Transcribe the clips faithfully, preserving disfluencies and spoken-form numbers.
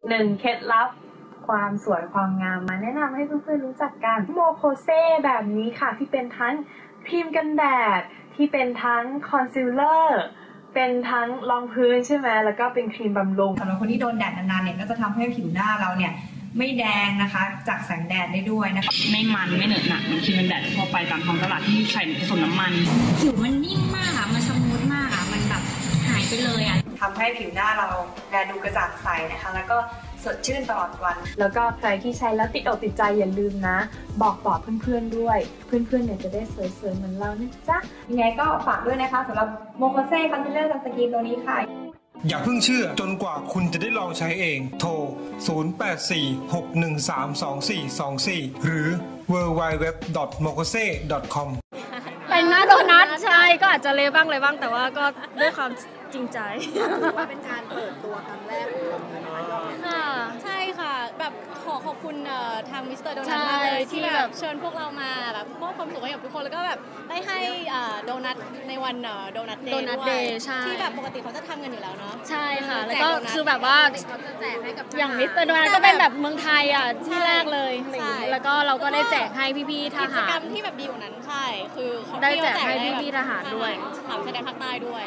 หนึ่งเคล็ดลับความสวยความงามมาแนะนำให้เพื่อนๆรู้จักกันโมโคเซแบบนี้ค่ะที่เป็นทั้งครีมกันแดดที่เป็นทั้งคอนซีลเลอร์เป็นทั้งรองพื้นใช่ไหมแล้วก็เป็นครีมบำรุงสำหรับคนที่โดนแดดนานๆเนี่ยก็จะทำให้ผิวหน้าเราเนี่ยไม่แดงนะคะจากแสงแดดได้ด้วยนะคะไม่มันไม่เหนอะหนักมันครีมกันแดดทั่วไปตามท้องตลาดที่ใส่ผสมน้ำมันผิวมันนิ่มมากอะมันสมูทมากอะมันแบบหายไปเลยอะทำให้ผิวหน้าเราแลดูกระจ่างใสนะคะแล้วก็สดชื่นตลอดวันแล้วก็ใครที่ใช้แล้วติดอกติดใจอย่าลืมนะบอกต่อเพื่อนๆด้วยเพื่อนๆเนี่ยจะได้สวยๆเหมือนเรานะจ๊ะยังไงก็ฝากด้วยนะคะสำหรับโมโคเซ่คอนซีลเลอร์สกินตัวนี้ค่ะอย่าเพิ่งเชื่อจนกว่าคุณจะได้ลองใช้เองโทรศูนย์ แปด สี่ หก หนึ่ง สาม สอง สี่ สอง สี่หรือ ดับเบิลยู ดับเบิลยู ดับเบิลยู ดอท โมโคเซ่ ดอท คอมเป็นหน้าโดนัทใช่ก็อาจจะเละบ้างเลยบ้างแต่ว่าก็ด้วยความจริงใจว่าเป็นการเปิดตัวครั้งแรกของค่ะใช่ค่ะแบบขอขอบคุณทางมิสเตอร์โดนัทมากเลยที่แบบเชิญพวกเรามาแบบมอบความสุขให้กับทุกคนแล้วก็แบบได้ให้โดนัทในวันโดนัทเดย์ด้วยที่แบบปกติเขาจะทำกันอยู่แล้วเนาะใช่ค่ะแล้วก็คือแบบว่าเขาจะแจกให้กับอย่างมิสเตอร์โดนัทก็เป็นแบบเมืองไทยอ่ะที่แรกเลยแล้วก็เราก็ได้แจกให้พี่ๆทหารกิจกรรมที่แบบดีกว่านั้นใช่คือได้แจกให้พี่ๆทหารด้วยถามชายแดนภาคใต้ด้วย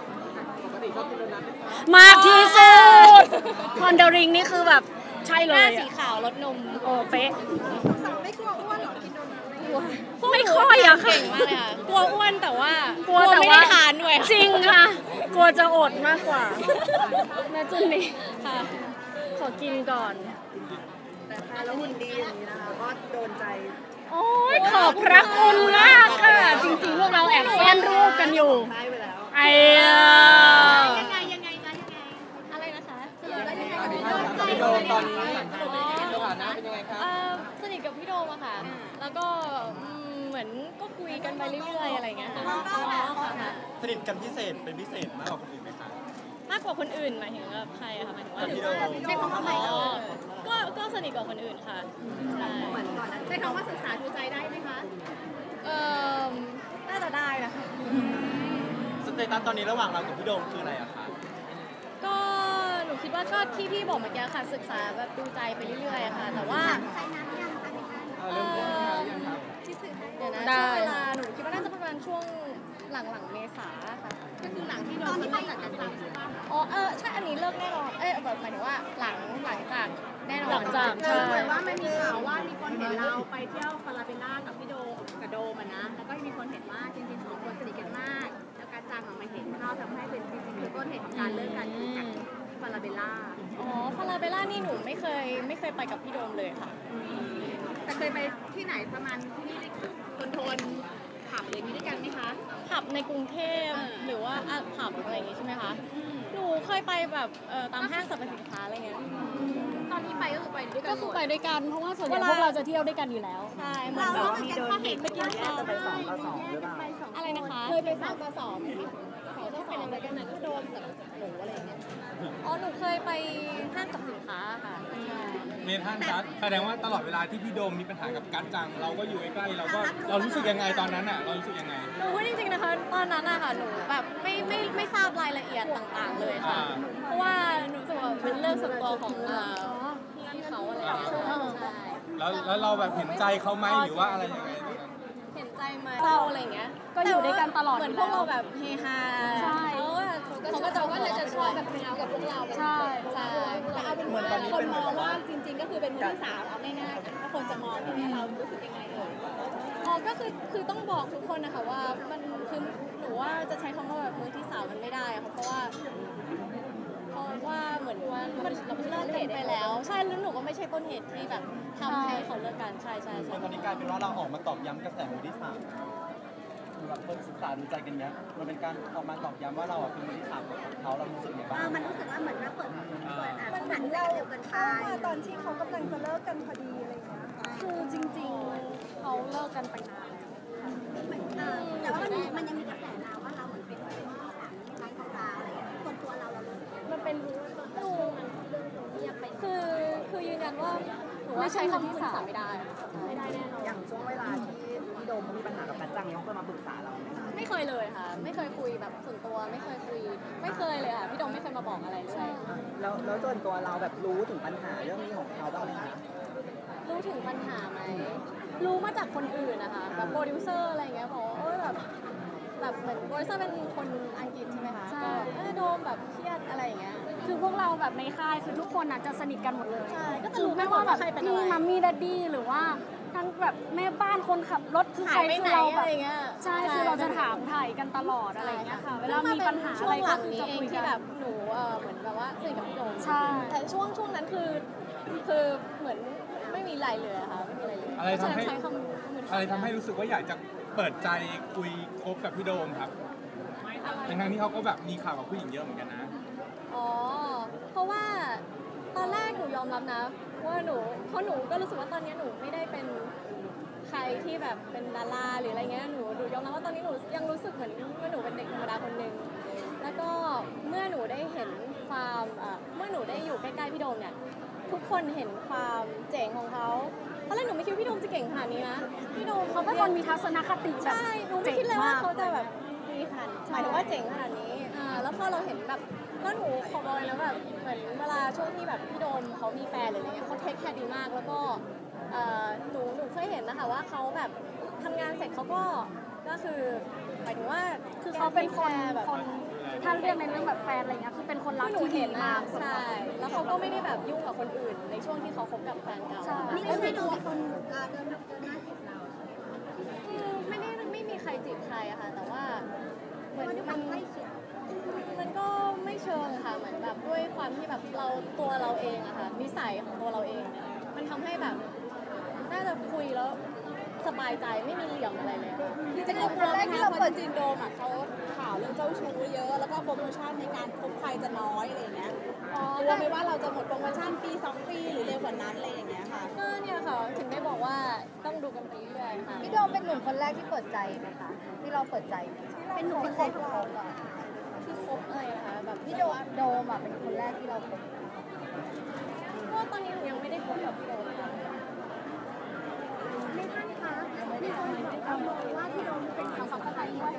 มากที่สุดคอนเดอริงนี่คือแบบใช่เลยหน้าสีขาวรสนมโอ้เป๊ะสาวไม่กลัวอ้วนหรอกินโดนัทไม่กลัวไม่ค่อยอะค่ะเก่งมากเลยค่ะกลัวอ้วนแต่ว่ากลัวแต่ไม่ได้ทานด้วยจริงค่ะกลัวจะอดมากกว่าแม่จุนนี่ค่ะขอกินก่อนแต่ทานแล้วหุ่นดีอย่างนี้นะคะก็โดนใจโอ้ยขอบพระคุณมากค่ะจริงๆพวกเราแอบแอนรูปกันอยู่ไอ้ยังไงยังไงนะยังไงอะไรนะคะสรุปแล้วยังไงพี่โดมตอนนี้สถานะเป็นยังไงครับสนิทกับพี่โดมอะค่ะแล้วก็เหมือนก็คุยกันไปเรื่อยๆอะไรเงี้ยค่ะสนิทกันพิเศษเป็นพิเศษมากกว่าคนอื่นไหมคะมากกว่าคนอื่นหมายถึงแบบใครอะคะหมายถึงว่าพี่โดมใช่คำว่าใครก็ก็สนิทกว่าคนอื่นค่ะใช่ใช้คำว่าศึกษาดูใจได้ไหมคะเออน่าจะได้นะคะสเตตัสตอนนี้ระหว่างเรากับพี่โดมคืออะไรอะคะก็หนูคิดว่าก็ที่พี่บอกเมื่อกี้ค่ะศึกษาแบบดูใจไปเรื่อยๆค่ะแต่ว่าเออเดี๋ยวนะช่วงเวลาหนูคิดว่าน่าจะประมาณช่วงหลังๆเมษาค่ะก็คือหลังที่โดนที่ไปจากกันจังใช่ป่ะอ๋อเออใช่อันนี้เลิกแน่นอนเอ้ยแบบหมายถึงว่าหลังหลังจากแน่นอนหลังจากใช่เหมือนว่ามันมีข่าวว่ามีคนเห็นเราไปเที่ยวฟาลาเบลล่ากับพี่โดกับโดมันนะแล้วก็มีคนเห็นว่าจริงๆสองคนสนิทกันมากแล้วการจังมาเห็นเข้าทำให้เป็นจริงๆคือต้นเหตุของการเลิกกันคือจากฟาลาเบลล่าอ๋อฟาลาเบลล่านี่หนูไม่เคยไม่เคยไปกับพี่โดมเลยค่ะแต่เคยไปที่ไหนประมาณที่ทนทนผับอะไรนี้ด้วยกันไหมคะผับในกรุงเทพหรือว่าผับอะไรอย่างงี้ใช่ไหมคะหนูเคยไปแบบตามห้างสรรพสินค้าอะไรเงี้ยตอนที่ไปก็คือไปด้วยกันก็คือไปด้วยกันเพราะว่าส่วนใหญ่พวกเราจะเที่ยวด้วยกันอยู่แล้วใช่เหมือนแบบมีเดินไปกินข้าวไปสองต่อสองหรือเปล่าอะไรนะคะเคยไปสองต่อสองสองต่อสองอะไรกันนะก็โดนกับหนูอะไรเงี้ยอ๋อหนูเคยไปห้างสรรพสินค้าค่ะเมทันกัสแสดงว่าตลอดเวลาที่พี่โดมมีปัญหากับกัสจังเราก็อยู่ใกล้ๆเราก็เรารู้สึกยังไงตอนนั้นอ่ะเรารู้สึกยังไงหนูว่าจริงๆนะคะตอนนั้นอะค่ะหนูแบบไม่ไม่ไม่ทราบรายละเอียดต่างๆเลยค่ะเพราะว่าหนูรู้สึกว่าเป็นเรื่องส่วนตัวของพี่เขาอะไรอย่างเงี้ยใช่แล้วแล้วเราแบบเห็นใจเขาไหมหรือว่าอะไรยังไงเห็นใจไหมเศร้าอะไรเงี้ยก็อยู่ด้วยกันตลอดเหมือนพวกเราแบบเฮฮาใช่เขาก็จะว่าเลยจะชอบแบบเฮฮากับพวกเราใช่ใช่แต่เอาเป็นว่าคนมองว่าจริงๆก็คือเป็นมือที่สามเอาง่ายๆถ้าคนจะมองเนี่ยเรารู้สึกยังไงเอ่ยอ๋อก็คือคือต้องบอกทุกคนนะคะว่ามันคือหนูว่าจะใช้คำว่าแบบมือที่สามมันไม่ได้ค่ะเพราะว่าเพราะว่าเหมือนว่ามันเราเลิกกันไปแล้วใช่แล้วหนูก็ไม่ใช่ต้นเหตุที่แบบทำให้เขาเลิกกันใช่ใช่ใช่ตอนนี้กลายเป็นว่าเราออกมาตอกย้ำกระแสมือที่สามแบบคนศึกษาดูใจกันเนี้ยมันเป็นการออกมาตอกย้ำว่าเราเป็นมือที่สามของเขาเรารู้สึกยังไงบ้างมันรู้สึกว่าเหมือนเราเปิดเปิดอ่ะมันเหมือนเราเร็วกันไปตอนที่เขากำลังจะเลิกกันพอดีอะไรอย่างเงี้ยคือจริงๆเขาเลิกกันไปนานแล้วแต่ว่ามันมันยังมีกระแสเราว่าเราเหมือนเป็นเป็นที่สามในใจของเราอะไรอย่างเงี้ยคนตัวเราเรามันเป็นรู้หนูคือคือยืนยันว่าหนูไม่ใช่คำที่สามไม่ได้ไม่ได้แน่นอนอย่างช่วงเวลาที่พี่โดมมีปัญหากับกัจจังเนี่ยเขาเคยมาปรึกษาเราไหมไม่เคยเลยค่ะไม่เคยคุยแบบส่วนตัวไม่เคยคุยไม่เคยเลยค่ะพี่โดมไม่เคยมาบอกอะไรเลยแล้วแล้วส่วนตัวเราแบบรู้ถึงปัญหาเรื่องนี้ของเขาบ้างไหมคะรู้ถึงปัญหาไหมรู้มาจากคนอื่นนะคะแบบโปรดิวเซอร์อะไรเงี้ยบอกว่าเออแบบแบบเหมือนโปรดิวเซอร์เป็นคนอังกฤษใช่ไหมคะใช่ก็เออโดมแบบเครียดอะไรอย่างเงี้ยคือพวกเราแบบในค่ายคือทุกคนอาจจะสนิทกันหมดเลยใช่ก็จะรู้ไม่ว่าแบบใครเป็นพี่อะไรมัมมี่ดัดดี้หรือว่าทั้งแบบแม่บ้านคนขับรถคือใครหายไปคืไหนอเราแบอะบไรเงี้ยใช่คือเราจะถามถ่ายกันตลอดอะไรอย่างเงี้ยค่ะเวลามีปัญหาอะไรก็คือนี้จะเองคุยที่กันแบบหนูเออเหมือนแบบว่าสนิทกับพี่โดมใช่แต่ช่วงช่วงนั้นคือคือเหมือนไม่มีอะไรเลยอะค่ะไม่มีอะไรเลยอะไรทำให้ใช้คำอะไรทำให้รู้สึกว่าอยากจะเปิดใจคุยคบกับพี่โดมครับทั้งๆที่เขาก็แบบมีข่าวกับผู้หญิงเยอะเหมือนกันนะอ๋อ เพราะว่าตอนแรกหนูยอมรับนะว่าหนูเพราะหนูก็รู้สึกว่าตอนนี้หนูไม่ได้เป็นใครที่แบบเป็นดาราหรืออะไรเงี้ยหนูหนูยอมรับว่าตอนนี้หนูยังรู้สึกเหมือนว่าหนูเป็นเด็กธรรมดาคนหนึ่งแล้วก็เมื่อหนูได้เห็นความเอ่อเมื่อหนูได้อยู่ใกล้ๆพี่โดมเนี่ยทุกคนเห็นความเจ๋งของเขาตอนแรกหนูไม่คิดว่าพี่โดมจะเก่งขนาดนี้นะพี่โดมเขาเป็นคนมีทัศนคติแบบใช่หนูไม่คิดเลยว่าเขาจะแบบดีขนาดหมายถึงว่าเจ๋งขนาดนี้อ่าแล้วพอเราเห็นแบบแล้วหนูขอบอกเลยนะแบบเหมือนเวลาช่วงที่แบบพี่โดมเขามีแฟนหรืออะไรเงี้ยเขาเทคแคร์ดีมากแล้วก็เอ่อหนูหนูเคยเห็นนะคะว่าเขาแบบทำงานเสร็จเขาก็ก็คือหมายถึงว่าคือเขาเป็นคนแบบคนถ้าเรียกในเรื่องแบบแฟนอะไรเงี้ยคือเป็นคนรักที่หนูที่ดีเห็นมามาก กใช่แล้วเขาก็ไม่ได้แบบยุ่งกับคนอื่นในช่วงที่เขาคบกับแฟนเก่าใช่นี่ไม่ใช่โดนคนเอ่อเดินแบบเดินหน้าจีบเราคือไม่ได้ไม่มีใครจีบใครอะค่ะแต่ว่าเหมือนด้วยคมัวามนใกล้ชิดมันก็ไม่เชิงค่ะเหมือนแบบด้วยความที่แบบเราตัวเราเองอะค่ะนิสัยของตัวเราเองเนี่ยมันทำให้แบบน่าจะคุยแล้วสบายใจไม่มีเหลี่ยมอะไรเลยจริงๆคนแรกที่เราเปิดจีนโดมอ่ะเขาข่าวเรื่องเจ้าชู้เยอะ แล้วก็โปรโมชั่นในการคบใครจะน้อยอะไรอย่างเงี้ยอ๋อกลัวไหมว่าเราจะหมดโปรโมชั่นปีสองปีหรือเร็วกว่านั้นอะไรอย่างเงี้ยค่ะก็เนี่ยค่ะถึงได้บอกว่าต้องดูกันไปเรื่อยๆค่ะพี่โดมเป็นหนุ่มคนแรกที่เปิดใจไหมคะที่เราเปิดใจเป็นหนุ่มคนแรกที่เราอะที่คบอะไรนะคะแบบพี่โดมโดมอะเป็นคนแรกที่เราคบก็ตอนนี้หนูยังไม่ได้คบกับพี่โดมค่ะไม่ท่านคะมีคนเอาบอกว่าพี่โดมเป็นเขาสัมภาษณ์ด้วย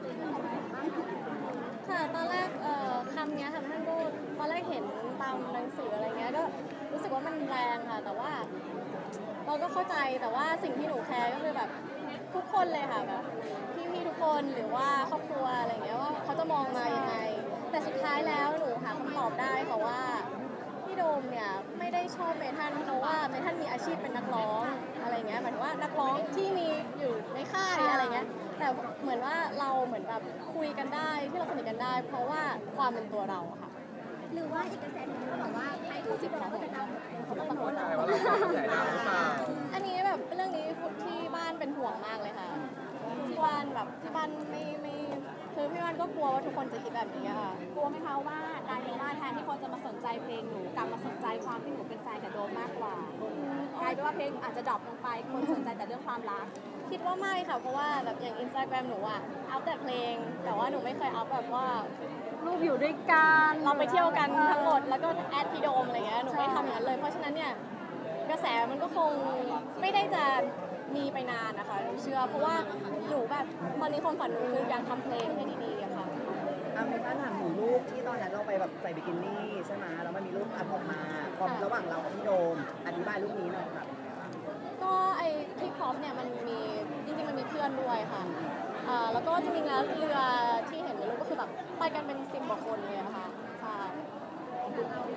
ค่ะตอนแรกเอ่อคำเนี้ยค่ะท่านก็ตอนแรกเห็นตามหนังสืออะไรเงี้ยก็รู้สึกว่ามันแรงค่ะ แต่ว่าเราก็เข้าใจแต่ว่าสิ่งที่หนูแคร์ก็คือแบบทุกคนเลยค่ะแบบพี่ๆทุกคนหรือว่าครอบครัวอะไรเงี้ยว่าเขาจะมองมายังไง แต่สุดท้ายแล้วหนูหาคำตอบได้ค่ะว่าพี่โดมเนี่ยไม่ได้ชอบเมทันเพราะว่าเมทันมีอาชีพเป็นนักร้องอะไรเงี้ยหมายถึงว่านักร้องที่มีอยู่ในค่ายอะไรเงี้ยแต่เหมือนว่าเราเหมือนแบบคุยกันได้ที่เราสนิทกันได้ เพราะว่าความเป็นตัวเราอะค่ะหรือว่าอีกกระแสหนึงเขาบอกว่าใครถูกจีบเราก็จะดังเขาต้องบอกเราอันนี้แบบเป็นเรื่องนี้ที่บ้านเป็นห่วงมากเลยค่ะที่บ้านแบบที่บ้านไม่ไม่คือพี่บ้านก็กลัวว่าทุกคนจะคิดแบบนี้อะค่ะกลัวไหมคะว่ากลายเป็นว่าแทนที่คนจะมาสนใจเพลงหนูกลับมาสนใจความที่หนูเป็นแฟนกับโดมมากกว่ากลายเป็นว่าเพลงอาจจะดรอปลงไปคนสนใจแต่เรื่องความรักคิดว่าไม่ค่ะเพราะว่าแบบอย่างอินสตาแกรมหนูอะอัพแต่เพลง แต่ว่าหนูไม่เคยอัพแบบว่ารูปอยู่ด้วยกันเราไปเที่ยวกันทั้งหมดแล้วก็แอดพี่โดมอะไรเงี้ยหนูไม่ทำอย่างนั้นเลย เพราะฉะนั้นเนี่ยกระแสมันก็คงไม่ได้จะมีไปนานนะคะหนูเชื่อ เพราะว่าหนูแบบตอนนี้ความฝันหนูคืออยากทำเพลงให้ดีๆอะค่ะอ่ะมีท่านถามถึงรูปที่ตอนนั้นเราไปแบบใส่บิกินี่ใช่ไหมแล้วมันมีรูปอัพออกมาความระหว่างเรากับพี่โดม อธิบายรูปนี้หน่อยครับก็ไอ้ที่พร้อมเนี่ยมันมีจริงๆมันมีเพื่อนด้วยค่ะอ่าแล้วก็จริงๆแล้วเรือที่เห็นในรูปก็คือแบบไปกันเป็นสิบกว่าคนเลยอะค่ะใช่